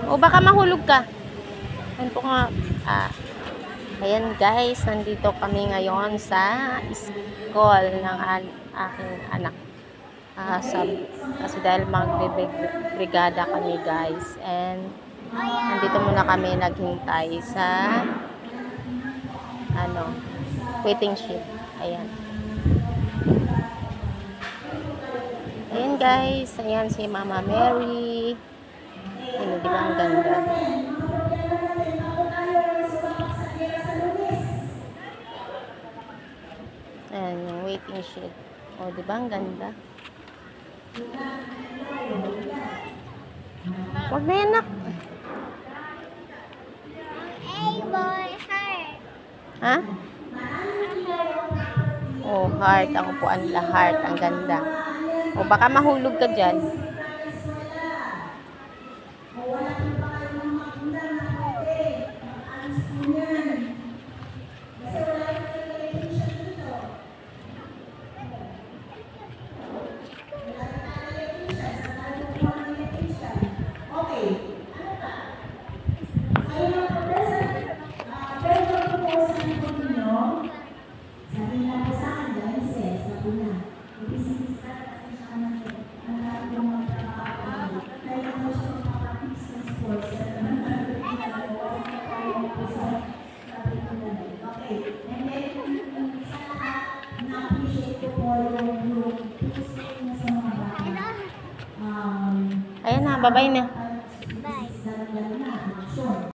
O baka mahulog ka. Ayan po nga. Ayan guys, nandito kami ngayon sa school ng aking anak. Kasi dahil magbe-brigada kami guys. And nandito muna kami naghintay sa waiting shift. Ayan. Ayan guys, ayan si Mama Mary. Ayan, di ba ang ganda? Ayan, yung waiting shift. O, di ba ang ganda? Huwag na yan, nak. Hey boy, heart. Ha? Oh, heart. Ang upuan nila, heart. Ang ganda. O, baka mahulog ka dyan. Ayan na, bye-bye na.